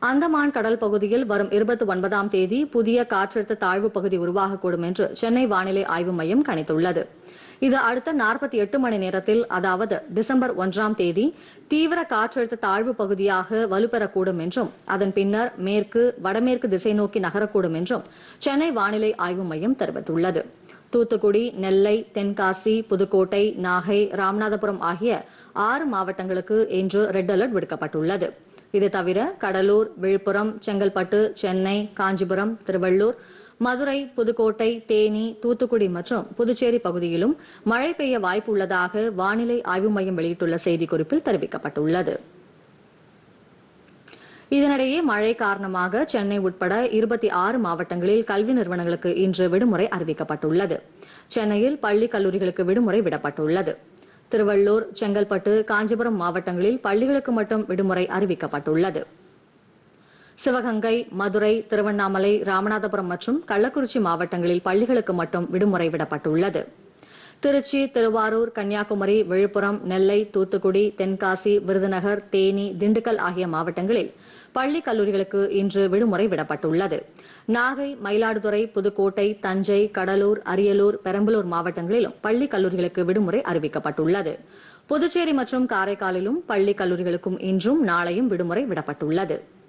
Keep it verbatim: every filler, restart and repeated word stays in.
அந்தமான் கடல் பகுதியில் வரும் இருபத்தி ஒன்பதாம் தேதி புதிய காற்றழுத்த தாழ்வு பகுதி உருவாகக்கூடும் என்று சென்னை வானிலை ஆய்வு மையம் கணித்துள்ளது. இது அடுத்த நாற்பத்தி எட்டு மணி நேரத்தில், அதாவது டிசம்பர் ஒன்றாம் தேதி தீவிர காற்றழுத்த தாழ்வு பகுதியாக வலுப்பெறக்கூடும் என்றும் அதன் பின்னர் மேற்கு வடமேற்கு திசை நோக்கி நகரக்கூடும் என்றும் சென்னை வானிலை ஆய்வு மையம் தெரிவித்துள்ளது. தூத்துக்குடி, நெல்லை, தென்காசி, புதுக்கோட்டை, நாகை, ராமநாதபுரம் ஆகிய ஆறு மாவட்டங்களுக்கு இன்று ரெட் அலர்ட் விடுக்கப்பட்டுள்ளது. இது தவிர கடலூர், விழுப்புரம், செங்கல்பட்டு, சென்னை, காஞ்சிபுரம், திருவள்ளூர், மதுரை, புதுக்கோட்டை, தேனி, தூத்துக்குடி மற்றும் புதுச்சேரி பகுதியிலும் மழை பெய்ய வாய்ப்பு உள்ளதாக வானிலை ஆய்வு மையம் வெளியிட்டுள்ள செய்திக்குறிப்பில் தெரிவிக்கப்பட்டுள்ளது. இதனிடையே மழை காரணமாக சென்னை உட்பட இருபத்தி ஆறு மாவட்டங்களில் கல்வி நிறுவனங்களுக்கு இன்று விடுமுறை அறிவிக்கப்பட்டுள்ளது. சென்னையில் பள்ளி கல்லூரிகளுக்கு விடுமுறை விடப்பட்டுள்ளது. திருவள்ளூர், செங்கல்பட்டு, காஞ்சிபுரம் மாவட்டங்களில் பள்ளிகளுக்கு மட்டும் விடுமுறை அறிவிக்கப்பட்டுள்ளது. சிவகங்கை, மதுரை, திருவண்ணாமலை, ராமநாதபுரம் மற்றும் கள்ளக்குறிச்சி மாவட்டங்களில் பள்ளிகளுக்கு மட்டும் விடுமுறை விடப்பட்டுள்ளது. திருச்சி, திருவாரூர், கன்னியாகுமரி, விழுப்புரம், நெல்லை, தூத்துக்குடி, தென்காசி, விருதுநகர், தேனி, திண்டுக்கல் ஆகிய மாவட்டங்களில் பள்ளி கல்லூரிகளுக்கு இன்று விடுமுறை விடப்பட்டுள்ளது. நாகை, மயிலாடுதுறை, புதுக்கோட்டை, தஞ்சை, கடலூர், அரியலூர், பெரம்பலூர் மாவட்டங்களிலும் பள்ளி கல்லூரிகளுக்கு விடுமுறை அறிவிக்கப்பட்டுள்ளது. புதுச்சேரி மற்றும் காரைக்காலிலும் பள்ளி கல்லூரிகளுக்கும் இன்றும் நாளையும் விடுமுறை விடப்பட்டுள்ளது.